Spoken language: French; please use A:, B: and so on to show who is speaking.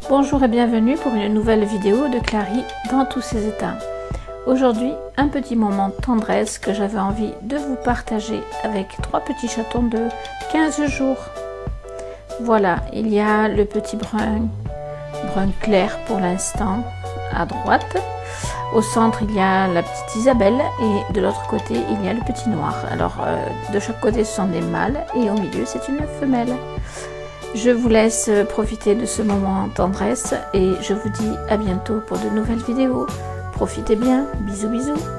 A: Bonjour et bienvenue pour une nouvelle vidéo de Clary dans tous ses états. Aujourd'hui, un petit moment de tendresse que j'avais envie de vous partager avec trois petits chatons de 15 jours. Voilà, il y a le petit brun clair pour l'instant à droite. Au centre, il y a la petite Isabelle et de l'autre côté, il y a le petit noir. Alors, de chaque côté, ce sont des mâles et au milieu, c'est une femelle. Je vous laisse profiter de ce moment en tendresse et je vous dis à bientôt pour de nouvelles vidéos. Profitez bien, bisous bisous.